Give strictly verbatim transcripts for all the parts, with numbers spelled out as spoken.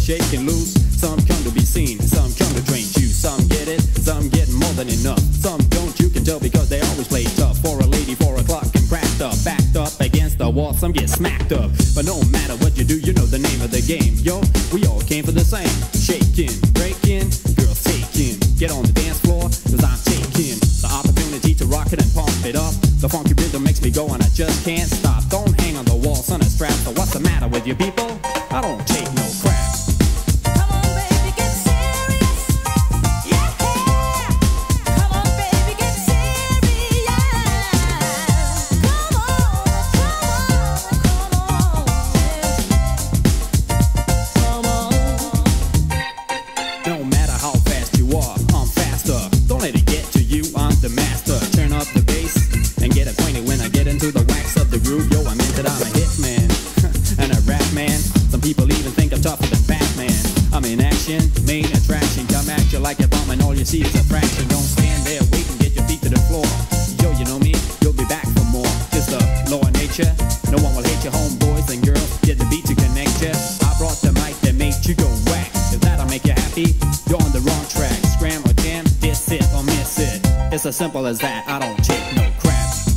shaking loose. Some come to be seen, some come to train you. Some get it, some get more than enough. Some don't, you can tell because they always play tough. For a lady, four o'clock and cracked up, backed up against the wall, some get smacked up. But no matter what you do, you know the name of the game. Yo, we all came for the same. Shaking, breaking, girls taking. Get on the dance floor, cause I'm taking the opportunity to rock it and pump it up. The funky rhythm makes me go and I just can't stop. Don't hang on the wall, son, a strap. So what's the matter with you people? I don't take no crap. Main attraction, come at you like a bomb and all you see is a fraction. Don't stand there, wait and get your feet to the floor. Yo, you know me, you'll be back for more. Just the law of nature, no one will hate you. Homeboys and girls, get the beat to connect you. I brought the mic that made you go whack. If that'll make you happy, you're on the wrong track. Scram or jam, this it or miss it. It's as simple as that, I don't take no crap.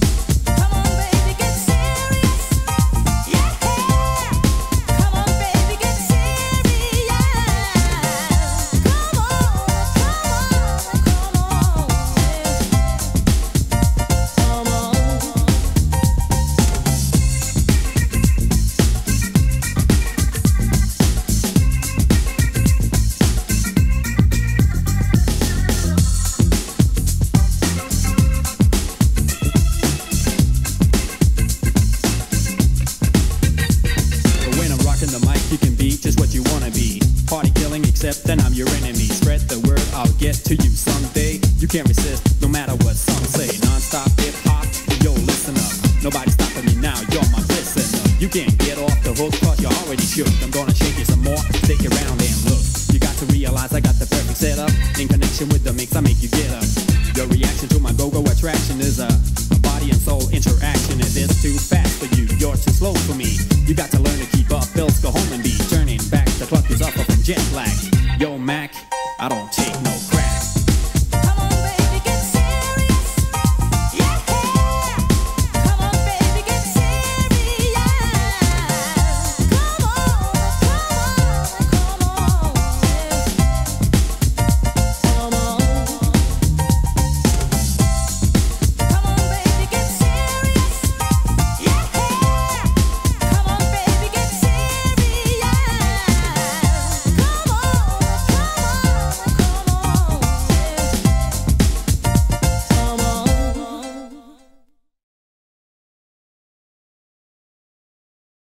You can be just what you wanna be. Party killing, except then I'm your enemy. Spread the word, I'll get to you someday. You can't resist, no matter what some say. Non-stop hip-hop, yo, listen up. Nobody's stopping me now, you're my listener. You can't get off the hook, cause you're already shook. I'm gonna shake you some more, stick around and look. You got to realize I got the perfect setup. In connection with the mix, I make you get up. Your reaction to my go-go attraction is a, a body and soul interaction. If it's too fast for you, you're too slow for me. You got to learn to keep up, else go home and be turning back. The clock is up from jet lag.